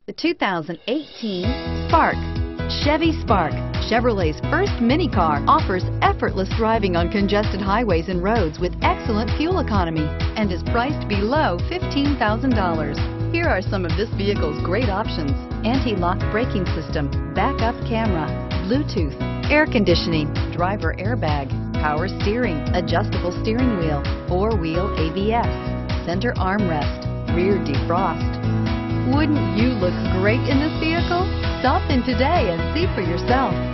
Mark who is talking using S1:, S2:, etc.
S1: The 2018 Spark. Chevy Spark, Chevrolet's first mini car, offers effortless driving on congested highways and roads with excellent fuel economy and is priced below $15,000. Here are some of this vehicle's great options: anti-lock braking system, backup camera, Bluetooth, air conditioning, driver airbag, power steering, adjustable steering wheel, four-wheel ABS, center armrest, rear defrost. Wouldn't you look great in this vehicle? Stop in today and see for yourself.